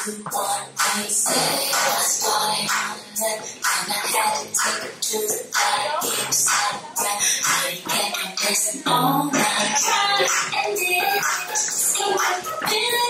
one. They say I was falling on the and I had to take her to the body inside the breath. I kept on dancing all night, trying and did. Just seemed like the